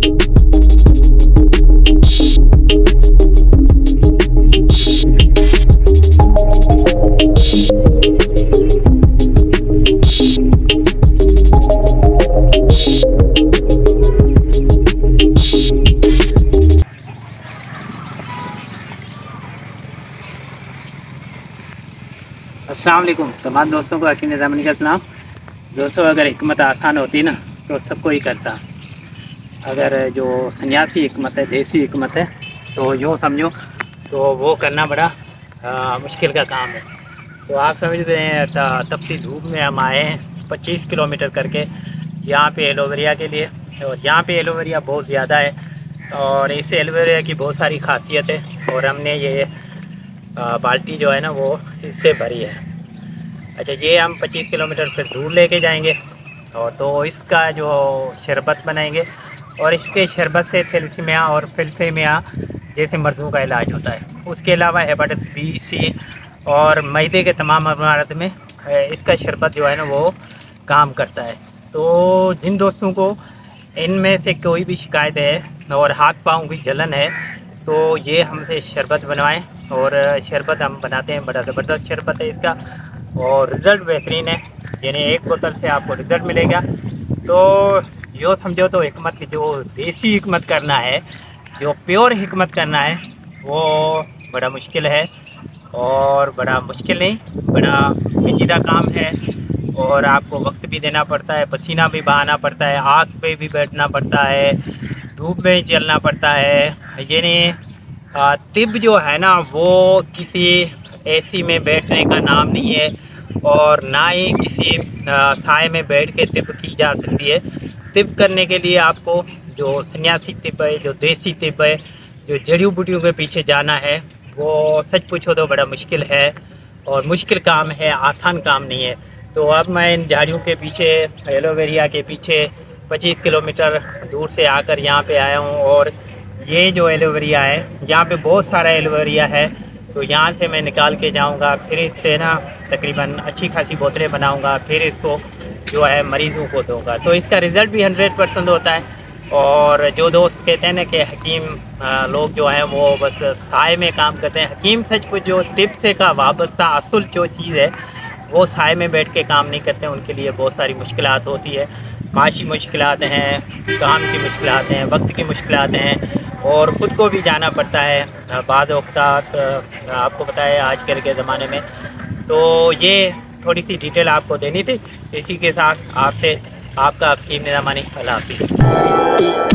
अस्सलाम वालेकुम तमाम दोस्तों को हकीम निज़ामी का सलाम। दोस्तों, अगर हिकमत आसान होती ना तो सबको ही करता। अगर जो सन्यासी हिकमत है, देसी हिकमत है, तो यूँ समझो तो वो करना बड़ा मुश्किल का काम है। तो आप समझते हैं तपती धूप में हम आए हैं 25 किलोमीटर करके यहाँ पे एलोवेरा के लिए। और यहाँ पे एलोवेरा बहुत ज़्यादा है और इस एलोवेरा की बहुत सारी खासियत है और हमने ये बाल्टी जो है ना वो इससे भरी है। अच्छा, ये हम 25 किलोमीटर फिर दूर लेके जाएंगे और तो इसका जो शरबत बनाएंगे और इसके शरबत से थैलेसीमिया और फिलफेमिया जैसे मर्ज़ों का इलाज होता है। उसके अलावा हेपेटाइटिस बी, सी और मैदे के तमाम अमराज में इसका शरबत जो है ना वो काम करता है। तो जिन दोस्तों को इनमें से कोई भी शिकायत है और हाथ पाँव की जलन है तो ये हमसे शरबत बनवाएं। और शरबत हम बनाते हैं, बड़ा ज़बरदस्त शरबत है इसका और रिज़ल्ट बेहतरीन है। यानी एक बोतल से आपको रिज़ल्ट मिलेगा। तो यो समझो तो हिकमत की जो देसी हिकमत करना है, जो प्योर हिकमत करना है, वो बड़ा मुश्किल है। और बड़ा मुश्किल नहीं, बड़ा पेचीदा काम है और आपको वक्त भी देना पड़ता है, पसीना भी बहाना पड़ता है, आग पे भी बैठना पड़ता है, धूप में चलना पड़ता है। यानी तिब जो है ना वो किसी एसी में बैठने का नाम नहीं है और ना ही किसी साए में बैठ के तिब की जा सकती है। तिब करने के लिए आपको जो सन्यासी तिब है, जो देसी तिब है, जो जड़ी बूटियों के पीछे जाना है, वो सच पूछो तो बड़ा मुश्किल है और मुश्किल काम है, आसान काम नहीं है। तो अब मैं इन झाड़ियों के पीछे, एलोवेरा के पीछे 25 किलोमीटर दूर से आकर यहाँ पे आया हूँ। और ये जो एलोवेरा है, यहाँ पे बहुत सारा एलोवेरा है, तो यहाँ से मैं निकाल के जाऊँगा, फिर इससे ना तकरीबन अच्छी खासी बोतलें बनाऊँगा, फिर इसको जो है मरीज़ों को दूँगा। तो इसका रिज़ल्ट भी 100% होता है। और जो दोस्त कहते हैं ना कि हकीम लोग जो हैं वो बस साए में काम करते हैं, हकीम सच कुछ जो टिप से का वाबस्ता असल जो चीज़ है वो साए में बैठ के काम नहीं करते हैं। उनके लिए बहुत सारी मुश्किलात होती है, माशी मुश्किलात हैं, काम की मुश्किलात हैं, वक्त की मुश्किलात हैं और ख़ुद को भी जाना पड़ता है बाद औक़ात। आपको पता है आजकल के ज़माने में। तो ये थोड़ी सी डिटेल आपको देनी थी। इसी के साथ आपसे आपका हकीम निज़ामी। अल्लाह हाफ़िज़।